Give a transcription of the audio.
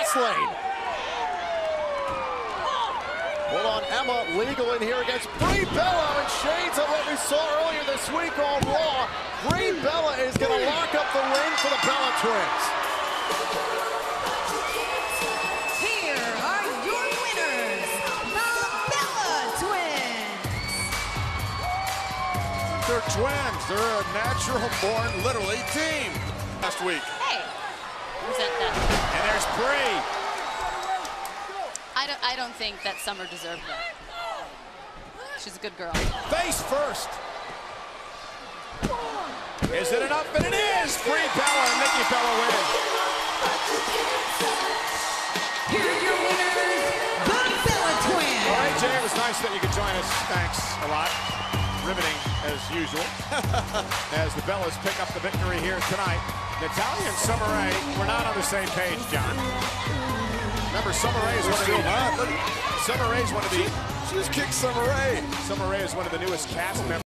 X lane. Hold on, Emma legal in here against Brie Bella, and shades of what we saw earlier this week on Raw. Brie Bella is going to lock up the win for the Bella twins. Here are your winners, the Bella twins. They're twins. They're a natural-born, literally, team. Last week. Hey, present that. And there's Brie. I don't think that Summer deserved that. She's a good girl. Face first. Is it enough? And it is! Brie Bella and Nikki Bella win. Here are your winners, the Bella twins. All right, Jay, it was nice that you could join us. Thanks a lot. Riveting as usual. As the Bellas pick up the victory here tonight. Natalya and Summer Rae were not on the same page, John. Remember, Summer Rae is one of the... Summer Rae is one of the... She just kicked Summer Rae. Summer Rae is one of the newest cast members.